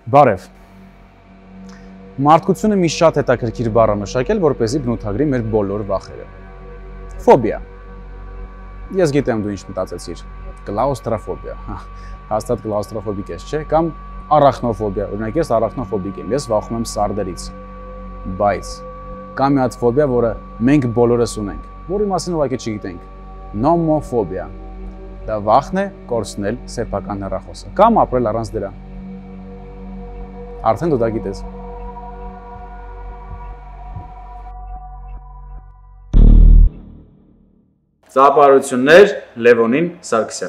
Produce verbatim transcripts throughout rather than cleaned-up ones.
Բարև։ Մարդկությունը մի շատ հետաքրքիր բառ է մշակել, որպեսզի բնութագրի մեր բոլոր վախերը։ Ֆոբիա։ Ես գիտեմ դու ինչ մտածեցիր։ Կլաուստրոֆոբիա։ Հաստատ կլաուստրոֆոբիկ ես, չէ՞, կամ առախնոֆոբիա։ Օրինակ ես առախնոֆոբիկ եմ, ես վախում եմ սարդերից։ Բայց կա մի հատ ֆոբիա, որը մենք բոլորս ունենք, որի մասին ուղղակի չգիտենք։ Նոմոֆոբիա։ Դա վախն է կորցնել սեփական հեռախոսը կամ ապրել առանց դրա։ Արդեն դու դա գիտես։ Ծափարություններ Լևոնին Սարգսյան։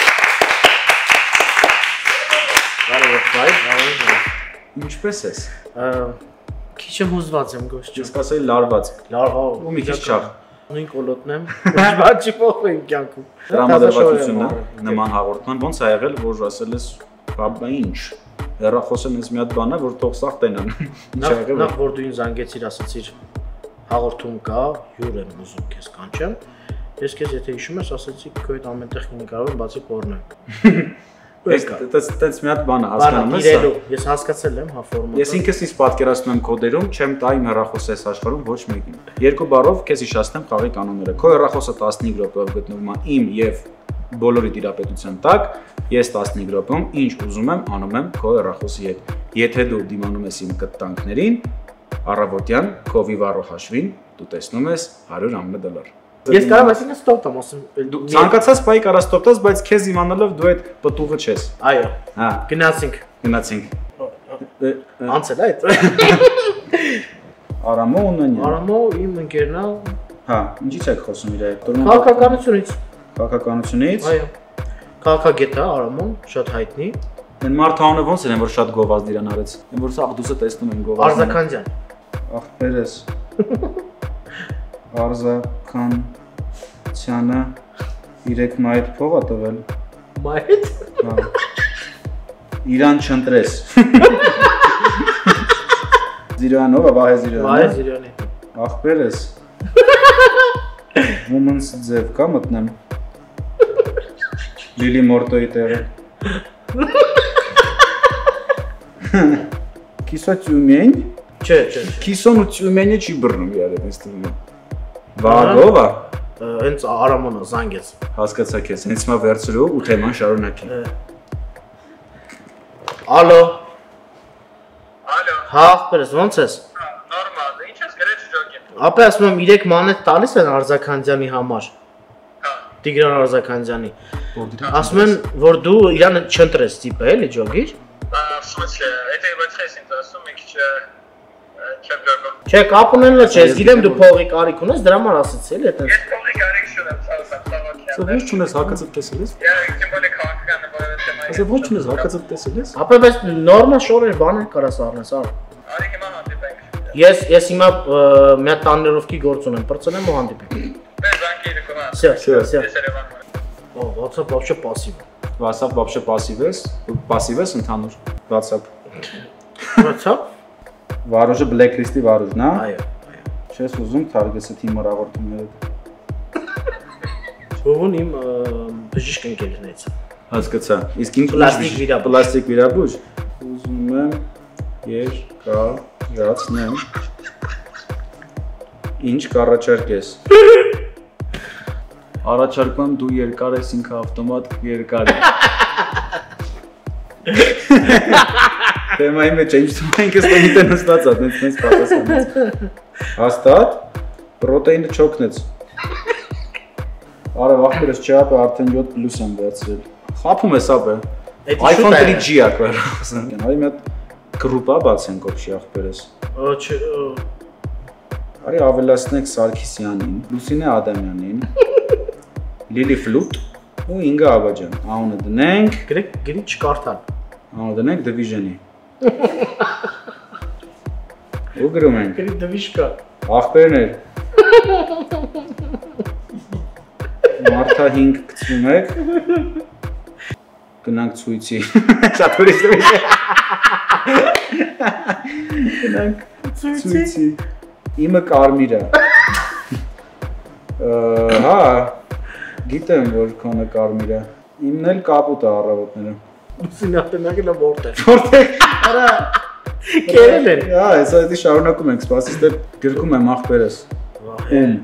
Բարև, բարև։ Ինչպես ես։ Քիչ եմ հուզված եմ գոհ։ Ես կասեի լարված։ Լարվա։ Ու մի քիչ չաղ։ Նույն կոլոտն եմ։ Բայց չի փոխվում կյանքում։ Տրամադրվածությունը նման հաղորդման ոնց ա եղել, որ ասել ես, բա ինչ։ Հեռախոսը ինձ մի հատ բան է, որ թող սաղ տենան։ Նախ որ դու ինձ զանգեցիր, ասացիր հաղորդում կա, հյուր եմ ուզում քեզ կանչեմ։ Ես քեզ եթե հիշում ես, ասացի քո հետ ամենտեղ կնկարով եմ, բացի կորնակ։ Ես տենց մի հատ բան է, հասկանում ես։ Ես հասկացել եմ, հա ֆորմատը։ Ես ինքս ինձ պատկերացնում եմ կոդերում, չեմ տա իմ հեռախոսը այս աշխարհում ոչ մեկին։ Երկու բառով քեզ հիշացնեմ խաղի կանոնները։ Քո հեռախոսը տասնհինգ րոպեով գտնվում է իմ եւ բոլորի տիրապետության տակ, ես տասնհինգ րոպեում ինչ ուզում եմ անում եմ քո հեռախոսի հետ։ Եթե դու դիմանում ես իմ կտանքներին, առավոտյան քո վիվարո հաշվին դու տեսնում ես հարյուր ամն դոլար։ Ես կարող եմ ասել ստոպ տամ, ասում դու ցանկացած պայի կարա ստոպ տաս, բայց քեզ իմանալով դու այդ պտուղը չես։ Այո։ Հա։ Գնացինք։ Գնացինք։ Անցել այդ։ Արամո Ունանյան։ Արամո իմ ընկերն է։ Հա, ինչի՞ց եք խոսում իր հետ։ Քաղաքականությունից։ Քաղաքականությունից։ Այո։ Քաղաքագետ է Արամոն, շատ հայտնի։ Այն մարդը անունը ոնց էր, որ շատ գովազդ իրան արեց։ Այն որ սաղ դուսը տեսնում են գովազդը։ Արզականյան։ Ախպերես։ Արզականցյանը երեք մայթ փող ա տվել։ Մայթ։ Հա։ Իրան չընտրես։ Զիրյանով է, Վահե Զիրյանը։ Վահե Զիրյանի։ Ախպերես։ Women's ձև կա մտնեմ։ Լիլի Մորտոյի տեղը։ Կիսո Տյումեն։ Չէ, չէ։ Կիսոն ու Տյումենը չի բռնում իրար հետ այստեղ։ Վաղով է։ Հենց Արամոնը զանգեց։ Հասկացա քեզ, հենց մա վերցրու ու թեման շարունակի։ Ալո։ Ալո։ Հա, ախպերս, ոնց ես։ Նորմալ է, ինչ ես գրեց ջոկին։ Ապա ասում եմ երեք մանետ տալիս են Արզականյանի համար։ Հա։ Տիգրան Արզականյանի։ Ասում են, որ դու իրան չընտրես տիպը, էլի ջոգիր։ Սմիսլը, եթե իբրեցես ինձ ասում մի քիչ չեմ գորգում։ Չէ, կապ ունենալը չէ, ես գիտեմ դու փողի կարիք ունես, դրա համար ասացի էլի այտենց։ Ես փողի կարիք չունեմ, ցավոք, ցավոք։ Սա ոչ չունես հակածը տեսել ես։ Ես իմ բոլի քաղաքական որևէ թեմայի։ Ասա ոչ չունես հակածը տեսել ես։ Ապա բայց նորմալ շորեր բաներ կարաս առնես, առ։ Արի հիմա հանդիպենք։ Ես ես հիմա մի հատ տաններովքի գործ ունեմ, պրծնեմ ու հանդիպենք։ Դե զանգի դուք։ Всё, всё, всё։ Ես Երևան։ Օ, WhatsApp вообще пассив։ WhatsApp вообще пассив ես, пассив ես ընդհանուր WhatsApp։ WhatsApp։ Վարուժը blacklist-ի վարուժն է։ Այո, այո։ Չես ուզում թարգեսը թիմը հաղորդումները։ Ո՞ուն իմ բժիշկ ընկերներից։ Հասկացա։ Իսկ ինձ Պլաստիկ վիրաբույժ։ Պլաստիկ վիրաբույժ։ Ուզում եմ երկարացնեմ։ Ինչ կառաջարկես։ Առաջարկում եմ դու երկար ես, ինքը ավտոմատ երկար է։ Թեմայի մեջ ինչ թվում ենք ես տենիտեն հստացած, նենց նենց պատասխանեց։ Հաստատ, պրոտեինը չոքնեց։ Արա վախտերս չի ապը արդեն յոթ պլյուս եմ վերցրել։ Խապում ես ապը։ iPhone three G ա կար։ Արի մի հատ գրուպա բացենք օբշի ախպերես։ Չէ։ Արի ավելացնենք Սարգսյանին, Լուսինե Ադամյանին, Լիլի Ֆլուտ ու Ինգա Աբաջան։ Անունը դնենք, Գրեք, գրի չկարդալ։ անունը դնենք Division-ի։ Ու գրում ենք։ Գրի դվիշկա։ Ախպերներ։ Մարտա հինգ գցում եք։ Գնանք ցույցի։ Շատ ուրիշ է։ Գնանք ցույցի։ Իմը կարմիր է։ Հա, գիտեմ որ քոնը կարմիր է։ Իմն էլ կապուտ է առավոտները։ Սինատենագելը որտեղ։ Որտե՞ղ։ Արա կերել են։ Հա, հեսա դի շարունակում ենք, սպասից դե գրքում եմ ախպերս։ Ում։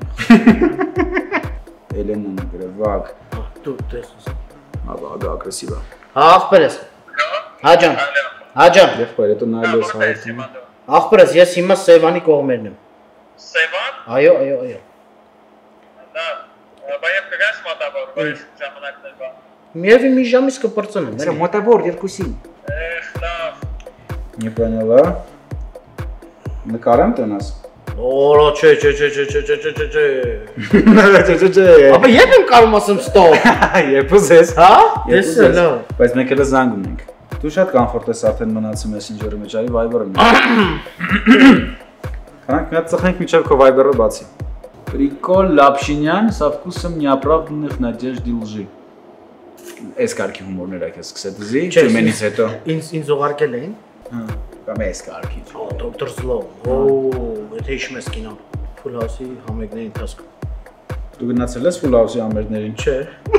Էլենան գրվակ։ Դու տեսես։ Աբա, դա ագրեսիվ է։ Հա, ախպերս։ Հա ջան։ Հա ջան։ Եղբայր, հետո նայելու ես հաղորդումը։ Ախպերս, ես հիմա Սևանի կողմերն եմ։ Սևան։ Այո, այո, այո։ Դա բայ կգաս մոտավոր, բայց ժամանակներ բա։ Միևի մի ժամից կպրծնեմ, Սա մոտավոր երկուսին։ Эх, լավ։ Не поняла։ Նկարեմ տնաս։ Օրո, չէ, չէ, չէ, չէ, չէ, չէ, չէ, չէ։ Չէ, չէ, չէ։ Ապա երբ եմ կարող ասեմ stop։ Երբ ուզես։ Հա? Տեսա, լավ։ Բայց մենք էլ զանգում ենք։ Դու շատ կոմֆորտ ես արդեն մնացում Messenger-ի մեջ, արի Viber-ը։ Քանք մի հատ ծխենք միջև քո Viber-ը բացի։ Прикол Лапшинян со вкусом неоправданных надежд и лжи։ Այս կարգի հումորներ եք սկսել դզի, ճեմենից հետո։ Ինձ ինձ ուղարկել էին։ Հա, կամ այս կարգի։ Ո, դոկտոր Զլով։ Օ, եթե հիշում ես կինոն։ Full House-ի համերգների ընթացքում։ Դու գնացել ես Full House-ի համերգներին։ Չէ։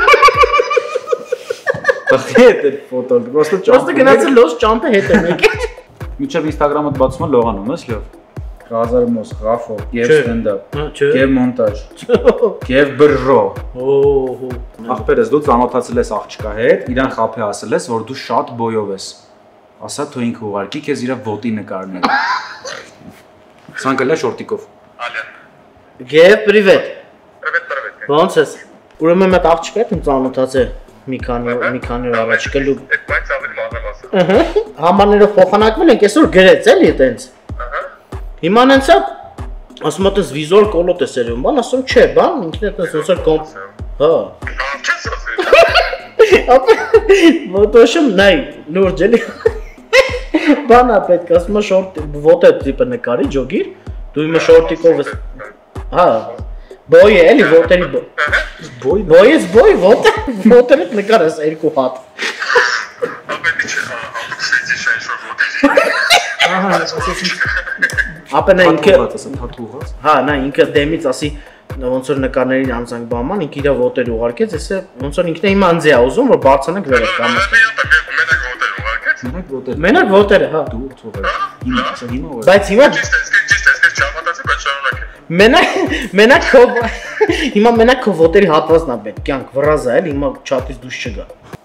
Բախի է դե ֆոտո, просто Просто գնացել լոս ճամփը հետ եմ եկել։ Միջև Instagram-ը բացում է լողանում ես լավ։ Razarmos, Rafo, եւ Չէ։ stand-up, Հա, չէ։ եւ մոնտաժ, եւ բրրո։ Օհո։ Ախպերս դու ծանոթացել ես աղջկա հետ, իրան խափե ասել ես, որ դու շատ բոյով ես։ Ասա թո ինքը ուղարկի քեզ իր ոտի նկարները։ Սանկալա շորտիկով։ Ալյա։ Գեվ, պրիվետ։ Պրիվետ, պրիվետ։ Ո՞նց ես։ Ուրեմն մտ աղջկա հետ եմ ծանոթացել մի քանի մի քանի օր առաջ գլու։ Բայց ավելի մանր ասա։ Ահա։ Համարներով փոխանակվել ենք, այսօր գրեց էլի այտենց։ Ահա։ Հիմա նենց է ասում եմ տես վիզուալ կոլոտ է սերում, բան ասում չէ, բան ինքն է տես ոնց կոմ։ Հա։ Չես ասել։ Ապա ոտոշում նայ լուրջ էլի։ Բանա պետք ասում եմ շորտ ոտը տիպը նկարի ջոգիր, դու իմը շորտիկով ես։ Հա։ Բոյ է էլի ոտերի բոյ։ Բոյից բոյ ոտը ոտերը նկարես երկու հատ։ Ապետի չէ, ապսեցի շայն շոր ոտերի։ Ահա, ասեցին։ Ապա նա ինքը թաթուղած։ հա, նա ինքը դեմից ասի ոնց որ նկարներին անցանք բաման, ինքը իր ոտերը ուղարկեց, էսը ոնց որ ինքն է իմ անձի է ուզում, որ բարձրանանք վերև կամ։ Մենակ ոտեր ուղարկեց։ Մենակ ոտեր։ Մենակ ոտերը, հա։ Դու թողել։ Հիմա ասա հիմա որ։ Բայց հիմա Ճիշտ է, ճիշտ է, ես չհամատացի, բայց շարունակე։ մենակ մենակ քո հիմա մենակ քո ոտերի հատվածն է պետք, կյանք վրազա էլ հիմա չաթից դուրս չգա։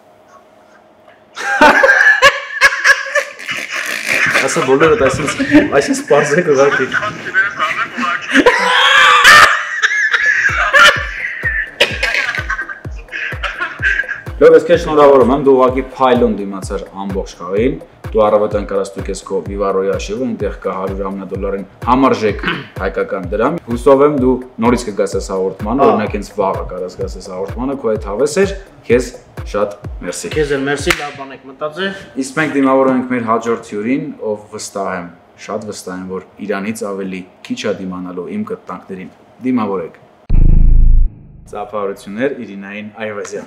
Ասա բոլորը այսպես այսպես սպարզեք ուղարկի։ Լավ, ես քեզ շնորհավորում եմ, դու ուղղակի փայլոն դիմացար ամբողջ խաղին։ Դու առավոտյան կարաս դուքես քո Vivaroյի աշիվը, այնտեղ կա հարյուր ամնադոլարին համարժեք հայկական դրամ։ Հուսով եմ դու նորից կգաս այս հաղորդմանը, օրինակ հենց վաղը կարաս գաս այս հաղորդմանը, քո այդ հավես էր, քեզ շատ մերսի։ Քեզ էլ մերսի, լավ բան եք մտածել։ Իսկ մենք դիմավորում ենք մեր հաջորդ հյուրին, ով վստահ եմ, շատ վստահ եմ, որ Իրանից ավելի քիչ է դիմանալու իմ կտանքներին։ Դիմավորեք։ Ծափահարություններ Իրինային Այվազյան։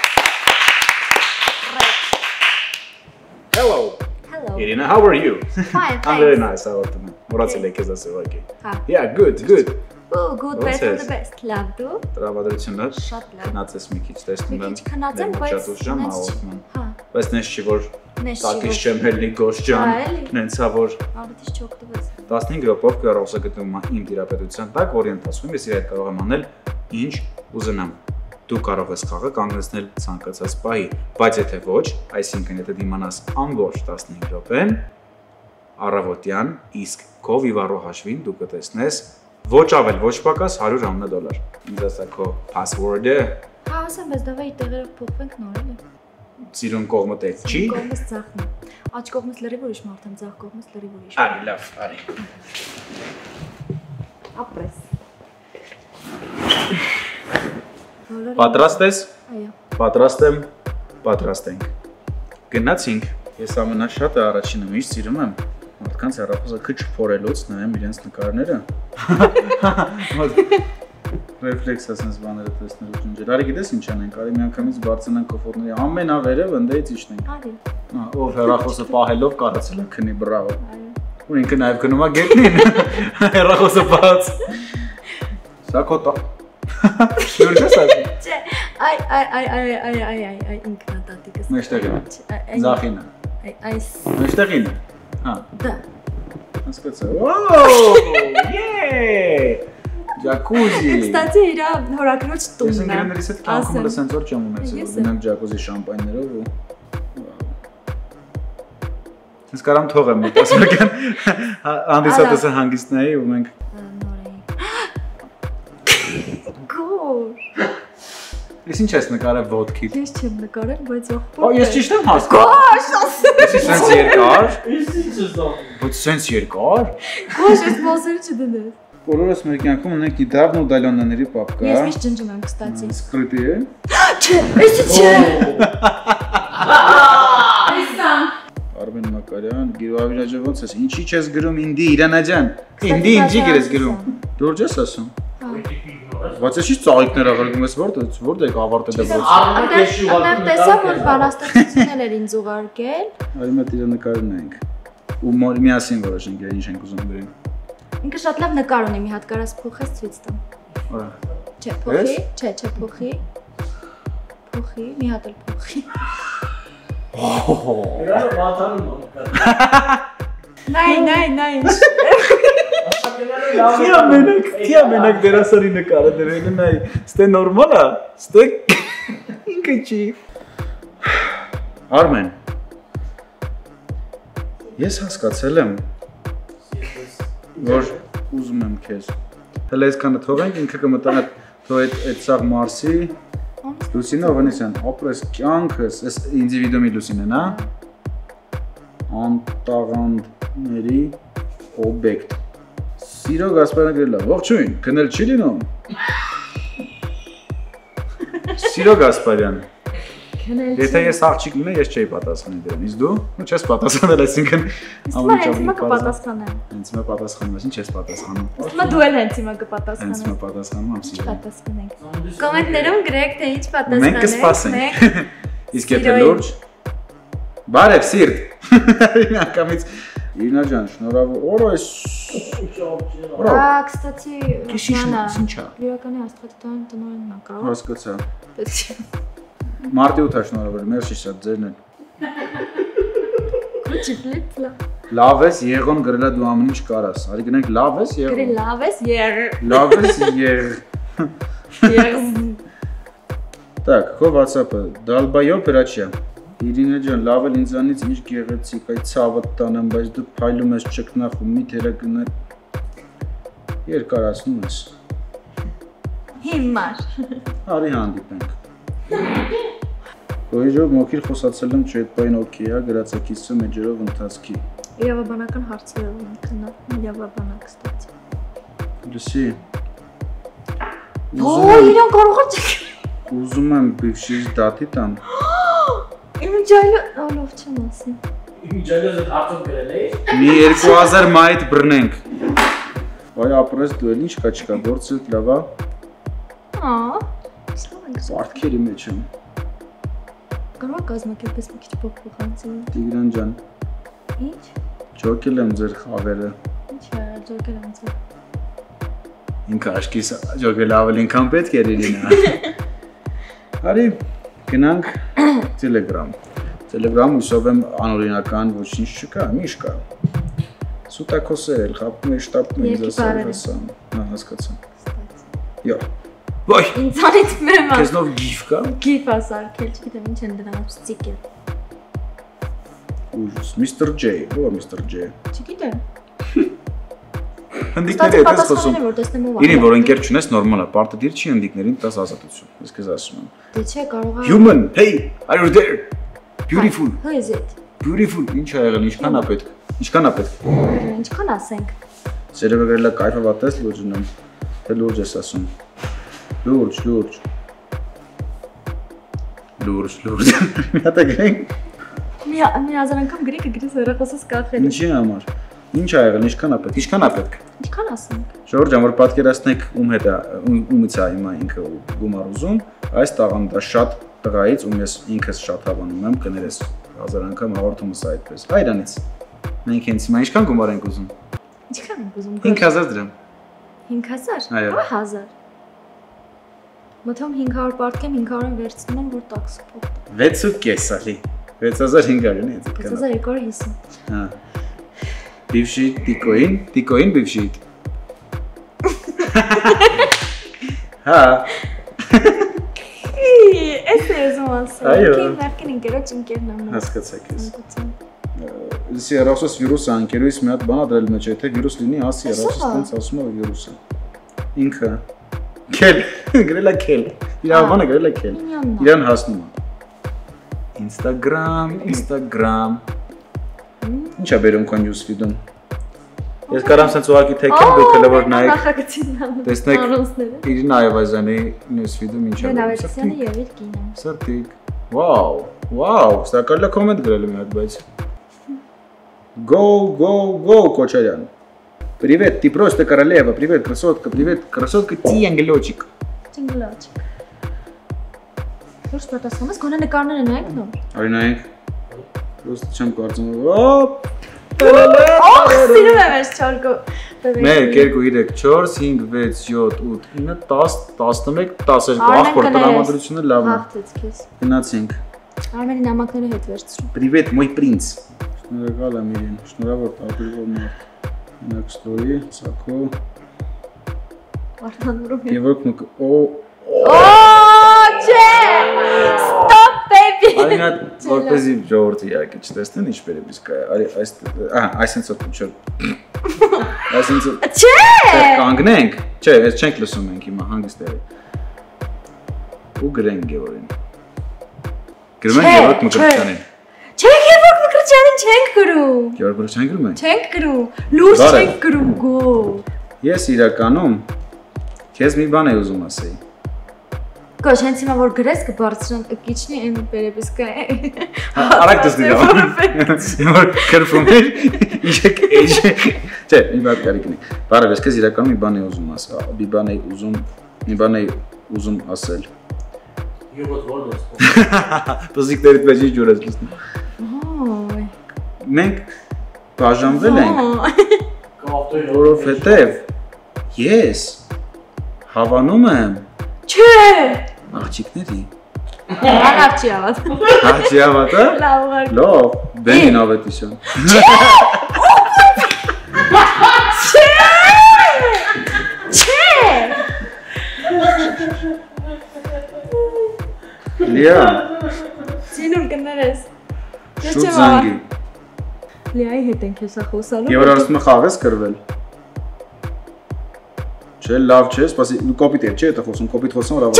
Hello. Hello. Irina, how are you? Fine, I'm very thanks. nice. Հաղորդում եմ։ Մոռացել եք քեզ ասել ուղղակի։ Հա։ Yeah, good, good։ Oh, good, Ոնց best of ես։ the best. Լավ դու։ Տրավադրություններ։ Շատ լավ։ Քնածես մի քիչ տեսնում Մի եմ։ քիչ քնած եմ, բայց Շատ ուժամ նենց չի- հաղորդման։ Հա, Բայց նես չի որ նես չի, տակից որ- չեմ հելնի գոշ ջան։ Հա, էլի։ Նենցա որ արդից չօգտվեց։ տասնհինգ րոպեով կարողս գտնում իմ դիրապետության տակ, որի ընթացքում ես իր հետ կարող եմ անել ինչ ուզենամ։ Դու կարող ես խաղը կանգնեցնել ցանկացած պահի, բայց եթե ոչ, այսինքն եթե դիմանաս ամբողջ տասնհինգ րոպեն, առավոտյան, իսկ քո Vivarro հաշվին դու կտեսնես ոչ ավել, ոչ պակաս հարյուր ամնադոլար։ Ինձ ասա քո password-ը, Հա, ասեմ, բայց դավայ տեղերով փոխվենք նոր էլի։ ծիրուն կողմը տեղ չի։ Կողմս ձախն է։ Աջ կողմս լրիվ ուրիշ մարդ եմ, ձախ կողմս լրիվ ուրիշ։ Արի, լավ, արի։ Ապրես։ Պատրաստ ես։ Այո։ Պատրաստ եմ, պատրաստ ենք։ Գնացինք։ Ես ամենաշատը առաջինը միշտ սիրում եմ մարդկանց հեռախոսը քիչ փորելուց նայեմ իրենց նկարները։ Ռեֆլեքս ասես բաները տեսնելու ջնջել։ Արի գիտես ինչ անենք, արի միանգամից բարձրանանք կոֆորների ամենավերև ընդեից իջնենք։ Արի։ Ով հեռախոսը պահելով կարացել է քնի, բրավո։ Այո։ Ու ինքը նաև գնում է գետնին։ Հեռախոսը բաց։ Սա քո տա։ Լուրջ ես ասում։ Չէ, այ այ այ այ այ այ այ այ ինքնատատիկս։ Մեջտեղին է։ Ձախինը։ Այս Մեջտեղին է։ Հա։ դա։ Հասկացա։ Օ! Եե! Ջակուզի։ Կստացի իր հորակրոջ Ես տունն է։ ընկերներից հետ կյանքում սենսոր չեմ ունեցել, Ես գնանք ջակուզի շամպայներով ու Ես կարամ թողեմ մի տասնական հանդիսատեսը հանգիստնայի ու մենք Գոր։ Ես ինչ ես նկարել ոդքիդ։ Ես չեմ նկարել, բայց Ո, ողբոր։ ես ճիշտ եմ հասկանում։ Գոշ, ասել։ Ես սենց երկար։ Ինչ ինչ զոհ։ Ոչ սենց երկար։ Գոշ, ես մոսեր չդնես։ Բոլորս մեր կյանքում ունենք Դիդավն ու Դալոնաների պապկա։ Ես միշտ ջնջում եմ, կստացի։ Սկրիտի է։ Չէ, էսի չէ։ Այսան։ Արմեն Մակարյան, Գիրավիրջը ոնց ես, ինչի չես գրում ինդի Իրանա ջան։ Ինդի ինչի գրես գրում։ Լուրջ ես ասում։ Բայց ես ի՞նչ ծաղիկներ աղարգում ես, որտե՞ց, որտե՞եք ավարտել դպրոցը։ Այնտեղ տեսա, որ բանաստեղծություններ էր ինձ ուղարկել։ Արի մոտ իր նկարն ենք։ Ու միասին որոշենք, ինչ ենք ուզում գրենք։ Ինքը շատ լավ նկար ունի, մի հատ կարաս փոխես ցույց տամ։ Արա։ Չէ, փոխի, չէ, չէ, փոխի։ Փոխի, մի հատ էլ փոխի։ Իրանը վատանում է։ Նայ, նայ, նայ։ Քիա մենակ, քիա մենակ դերասանի նկարը դրել են այ, ստե նորմալ է, ստե ինքը չի։ Արմեն։ Ես հասկացել եմ, որ ուզում եմ քեզ։ Հələ այսքանը թողենք, ինքը կմտանա թող այդ այդ սաղ Մարսի Լուսինե Օվանեսյան, ապրես կյանքս, այս ինդիվիդուումի Լուսինեն, հա։ Անտաղանդների օբյեկտ։ Սիրո Գասպարյանը գրել է, ողջույն, քնել չի լինում։ Սիրո Գասպարյան։ Եթե ես աղջիկ լինեի, ես չէի պատասխանի դրան, իսկ դու ու չես պատասխանել, այսինքն Հիմա հենց հիմա կպատասխանեմ։ Հենց հիմա պատասխանում ես, ինչ ես պատասխանում։ Հիմա դու էլ հենց հիմա Հենց կպատասխանես։ հիմա պատասխանում եմ սիրո։ Պատասխանենք։ Կոմենտներում գրեք, թե ինչ պատասխանեք։ Մենք կսպասենք։ Իսկ եթե լուրջ։ Բարև սիրտ։ Ակամից Իրինա ջան, շնորհավոր։ Օրո էս։ Ա, կստացի, Քիշիշնա, ինչա։ Իրականի աստղադիտան տնօրենն է, կարող։ Հասկացա։ Պետք չէ։ Մարտի ութ շնորհավոր, մերսի շատ ձերն են։ Քուչի ֆլիպլա։ Լավ ես, եղոն գրելա դու ամեն ինչ կարաս։ Արի գնանք լավ ես, Գրի եղոն։ լավ ես, եր։ Լավ ես, եղ։ Եր։ Так, քո WhatsApp-ը, Դալբայո Պերաչյա։ Իրինա ջան, լավ էլ ինձանից ինչ գեղեցիկ, այդ ցավը տանեմ, բայց դու փայլում ես ճկնախում, մի թերա գնա։ Երկարացնում ես։ Հիմար։ Արի հանդիպենք։ Գոյժով մոքիր խոսացել եմ, չէ, այդ բայն օքեյ է, գրածակիցը մեջերով ընթացքի։ Իրավաբանական հարցերով ենք քննարկում, իրավաբանակ ստացի։ Լսի։ Ո, իրան կարող է չեք։ Ուզում եմ բիվշից դատի տամ։ Իմ ջայլը, ալով չեմ ասի։ Իմ ջալոզը արդյոք գրել էի։ Մի երկու հազար մայթ բռնենք։ Այ ապրես դու էլ ինչ կա չկա, գործը լավ է։ Ա, սա ենք։ Պարտքերի մեջ եմ։ Կարող է կազմակերպես մի քիչ փոփոխանցի։ Տիգրան ջան, Ինչ։ ջոկել եմ ձեր խավերը։ Ինչ է, ջոկել եմ ձեր։ Ինքը աշկիս ջոկել ավելի ինքան պետք էր իրինա։ Արի, գնանք Telegram։ Telegram ուսով եմ անօրինական ոչինչ չկա, միշտ կա։ Սուտակոսեր էլ խապում է, շտապում է ինձ ասել հասան։ Հա, հասկացա։ Յո։ Ոյ։ Ինձանից մեմ։ Քեզնով գիֆ կա։ Գիֆ ասարկել, չգիտեմ ինչ են դրանով ստիկեր։ Ուժս, Mister J, ո՞վ է Mister J։ Չգիտեմ։ Հնդիկների հետ ես խոսում։ Որ տեսնեմ ով է։ Իրին որ ընկեր չունես նորմալ է, պարտադիր չի հնդիկներին տաս ազատություն։ Ես քեզ ասում եմ։ Դե չէ, կարող է։ Human, hey, are you there? Beautiful. Who is it? Beautiful, ինչ ա եղել, ինչքան է պետք։ Ինչքան է պետք։ Ինչքան ասենք։ Սերևը գրելա կայֆավատ ես լուրջն եմ։ Թե լուրջ ես ասում։ Լուրջ, լուրջ։ Լուրջ, լուրջ։ Հատա գրենք։ Մի մի հազար անգամ գրի կգրես հեռախոսս կախել։ Ինչի համար։ Ինչ ա եղել, ինչքան է պետք։ Ինչքան է պետք։ Ինչքան ասենք։ Ժորժ ջան, որ պատկերացնեք ում հետ է, ումից է հիմա ինքը գումար ուզում, այս տաղանդա շատ տղայից, ում ես ինքս շատ հավանում եմ, կներես հազար անգամ հաղորդումս այդպես։ Այրանից։ Մենք հենց հիմա ինչքան գումար ենք ուզում։ Ինչքան ենք ուզում։ հինգ հազար դրամ։ հինգ հազար։ Այո։ Հա հազար։ Մտում հինգ հարյուր պարտքեմ հինգ հարյուրը վերցնում եմ, որ տաքսի փոխտեմ։ վեց ու կես ալի։ վեց հազար հինգ հարյուր է վեց հազար երկու հարյուր հիսուն։ Հա։ Բիվշիտ տիկոին, տիկոին բիվշիտ։ Հա։ Էս է ուզում ասել։ Այո։ Քիմ ներքին ընկերոջ ընկերն եմ։ Հասկացա քեզ։ Սի երախոս վիրուս անկերույս մի հատ բան ա դրել մեջ, եթե վիրուս լինի, ասի երախոս տենց ասում է վիրուս է։ Ինքը քել, գրել է քել։ Իր բանը գրել է քել։ Իրան հասնում է։ Instagram, Instagram։ Ինչ է բերում քո news feed-ում։ Ես կարամ սենց ուղղակի թեքեմ դուք հələ որ նայեք։ Տեսնեք Իրինա Այվազյանի news feed-ում ինչ է։ Նավետիսյանը եւ իր կինը։ Սրտիկ։ Վաու, վաու, սա կարելի է կոմենտ գրել մի հատ, բայց Go, go, go, Кочарян. Привет, ты просто королева. Привет, красотка. Привет, красотка, ти ангелочек. Անգելոջիկ։ Ոչ պատասխանում ես, գոնե նկարները նայեք նո։ Արի նայեք։ Просто չեմ կարծում։ Ոպ։ Ահ, սիրում եմ այս չորկո։ մեկ, երկու, երեք, չորս, հինգ, վեց, յոթ, ութ, ինը, տասը, տասնմեկ, տասներկու, ախպոր տրամադրությունը լավ է։ Հաղթեց քեզ։ Գնացինք։ Արմենի նամակները հետ վերցրու։ Привет, мой принц։ Շնորհակալ եմ իրեն, շնորհավոր տարբերվող մարդ։ Մենակ ստորի, սակո։ Արտանուրում է։ Եվ ոք նուք, օ, Օ, չէ, stop baby։ Արի նա որպեսի ժողովրդի իհարկե չտեսնեն ինչ բերեմ իսկ արի այս ահա այսինց որ չոր այսինց Չէ։ կանգնենք չէ ես չենք լսում ենք հիմա հանգիստ է ու գրենք Գևորին գրում ենք Գևորգ Մկրտչյանին Չէ Գևորգ Մկրտչյանին չենք գրում Գևորգ Մկրտչյանին գրում ենք Չենք գրում լուրջ չենք գրում գո Ես իրականում քեզ մի բան եմ ուզում ասեի Կոչ, հենց հիմա որ գրես կբարձրան կիչնի այն պերեպիսկա է Արագ դեսնի դա Որ կրվում էր Իշեք էջ Չէ, մի բատ կարիքնի Բարև ես քեզ իրականում մի բան եմ ուզում ասել Մի բան եմ ուզում Մի բան եմ ուզում ասել Յուղոտ որն ես Պզիկներիդ մեջ ինչ ջուր ես լսնում Մենք բաժանվել ենք Որովհետև Ես Հավանում եմ Չէ Աղջիկների Աղջի ավատ Աղջի ավատը Լավ ուղարկում Լով Բենին Ավետիսյան Չէ Չէ Լիա Սինուր կներես Շուտ զանգի Լիայի հետ ենք հեսա խոսալու Եվ որ արսում է խաղ ես կրվել Չէ, լավ չէ, սպասի, կոպիտ էր, չէ, դա խոսում, կոպիտ խոսում, հրավար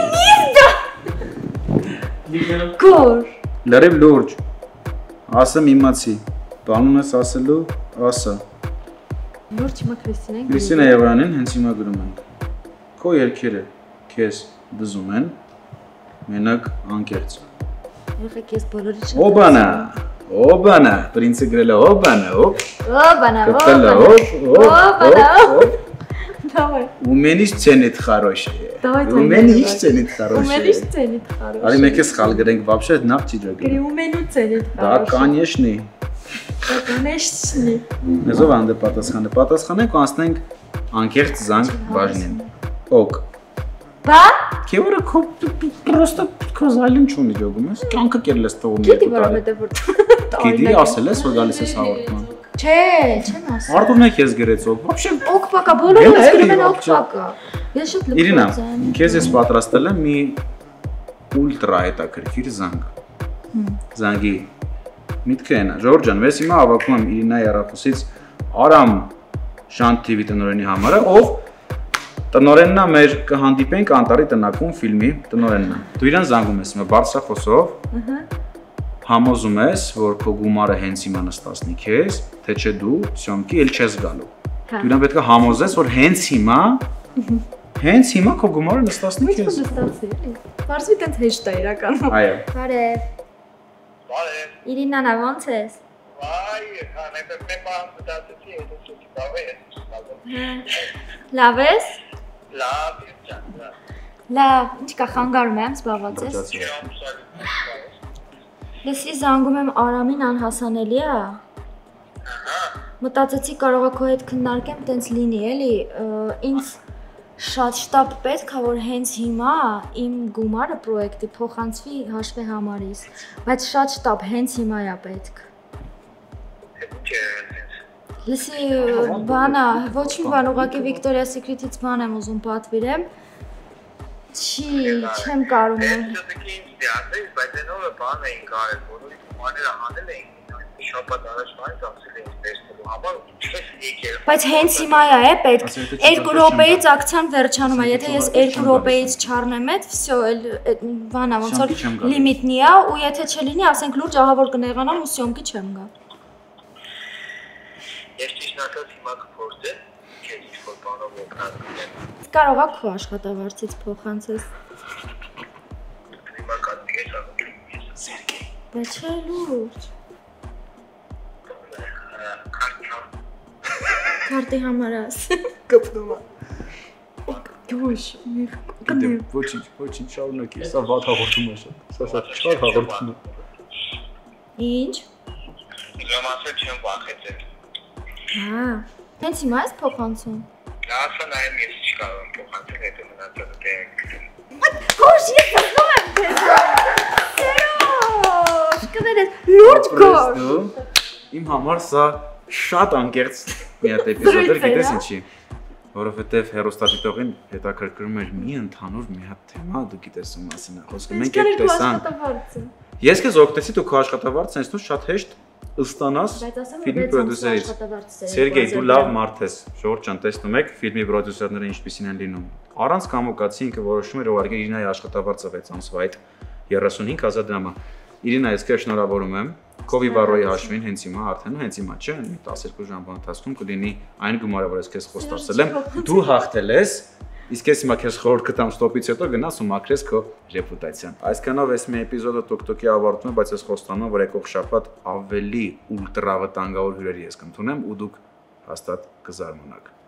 Բենիրդա Գոր Լրիվ լուրջ Ասեմ իմացի Բանում ես ասելու, ասա Լուրջ հիմա Քրիստինա ենք Քրիստինա Եվրանին հենց հիմա գրում ենք Քո երկերը քեզ դզում են Մենակ անկեղծ Եղեք ես բոլորի շատ Օբանա Օբանա Պրինցը գրել է օբանա Օբ Օբանա Կպել է Օբանա օբ Օբանա Давай. У меня ценит хорошее. Давай. У меня ценит хорошее. У меня ценит хорошее. Ари մենք էս խալ գրենք вообще նավճի ջոգ։ Գրի у меня ценит Да, конечно. Да, конечно. Մեզով անդե պատասխանը։ Պատասխանենք ու անցնենք անկեղծ զանգ բաժնին։ Ok. Բա? Քեվորը քո просто կոզալին չունի ջոգում ես։ Կյանքը կերել ես թողում երկու տարի։ Գիտի որովհետև որ Գիտի ասել ես որ գալիս ես հաղորդման։ Չէ, չեմ ասել։ Արտուրն է քեզ գրեց ok։ Вообще Ok пока բոլորը գրում են ok пока։ Ես շատ լավ։ Իրինա, քեզ ես պատրաստել եմ մի ուլտրա հետաքրքիր զանգ։ Զանգի միտքը այնա։ Ժորժ ջան, ես հիմա հավաքում եմ Իրինայի առախոսից Արամ Շանտ T V տնօրենի համարը, ով տնօրենն է մեր կհանդիպենք Անտարի տնակում ֆիլմի տնօրենն է։ Դու իրան զանգում ես հիմա բարձրախոսով։ Ահա։ Համոզում ես, որ քո գումարը հենց հիմա նստածնի քեզ, թե չէ դու սյոմքի էլ չես գալու։ Դու իրան պետք է համոզես, որ հենց հիմա հենց հիմա քո գումարը նստածնի քեզ։ Ո՞նց նստացի, էլի։ Բարձրի տենց հեշտ է իրականում։ Այո։ Բարև։ Բարև։ Իրինան, ո՞նց ես։ Վայ, հանեք մի բան մտածեցի, հետո ցույց տալու ես։ Լավ ես։ Լավ, ջան։ Լավ, ինչ կա խանգարում եմ, զբաղված ես։ Լսի զանգում եմ Արամին անհասանելի է։ Ահա։ Մտածեցի կարող է քո հետ քննարկեմ, տենց լինի, էլի, ինձ շատ շտապ պետք է որ հենց հիմա իմ գումարը պրոյեկտի փոխանցվի հաշվի համարից, բայց շատ շտապ հենց հիմա է պետք։ Լսի, բանա, ոչ մի բան, ուղղակի Victoria's Secret-ից բան եմ ուզում պատվիրեմ։ Չի, չեմ կարում։ Բայց այն օրը բան էին կարել, բոլորի գումարները հանել էին, շաբաթ առաջ բանից ասել էին վերցնելու համար, չես եկել։ Բայց հենց հիմա է պետք, երկու րոպեից ակցիան վերջանում է, եթե ես երկու րոպեից չառնեմ այդ, վсё, բանա, ոնց որ լիմիտնի է, ու եթե չլինի, ասենք լուրջ ահավոր կնեղանամ ու սյոմքի չեմ գա։ Ես ճիշտ ասած հիմա կփորձեմ, քեզ ինչ-որ բանով օգնած լինեմ։ Կարող է քո աշխատավարձից փոխանցես։ Հիմա կատկես անում ես Սերգեյ։ Բայց չէ լուրջ։ Քարտի համար աս։ Կպնում է։ Գյուշ, մի Դե ոչինչ, ոչինչ շարունակի, սա վատ հաղորդում է շատ։ Սա շատ շատ հաղորդում է։ Ինչ։ Ուրեմն ասել չեմ վախեցել։ Հա, հենց հիմա ես փոխանցում։ Ասա նայեմ ես չկարող եմ փոխանցել, հետո մնացածը դեն գտեմ։ Գոհ, ես զգում եմ քեզ։ Սերոջ, կներես, լուրջ գոհ։ Իմ համար սա շատ անկեղծ մի հատ էպիզոդ էր, գիտես ինչի։ Որովհետև հերոստատիտողին հետաքրքրում էր մի ընդհանուր մի հատ թեմա, դու գիտես ում մասին է խոսքը։ Մենք այդ տեսանք։ Ես քեզ օգնեցի դու քո աշխատավարձը այնպես շատ հեշտ ստանաս ֆիլմի պրոդյուսերից։ Սերգեյ, դու լավ մարդ ես, Ժորժ ջան, տեսնում եք ֆիլմի պրոդյուսերները ինչպիսին են լինում։ Առանց կամոկացի ինքը որոշում էր ուղարկել Իրինայի աշխատավարձը վեց ամսվա այդ երեսունհինգ հազար դրամը։ Իրինա, ես քեզ շնորհավորում եմ։ Քովի Վարոյի հաշվին հենց հիմա արդեն հենց հիմա չէ, մի տասներկու ժամվա ընթացքում կլինի այն գումարը, որ ես քեզ խոստացել եմ, դու հաղթել ես, իսկ ես հիմա քեզ խորհուրդ կտամ ստոպից հետո գնաս ու մաքրես քո ռեպուտացիան։ Այսքանով այս մի էպիզոդը տոկտոկի ավարտում է, բայց ես խոստանում եմ, որ եկող շաբաթ ավելի ուլտրա վտանգավոր հյուրերի ես կընդունեմ ու դուք հաստատ կզարմանաք։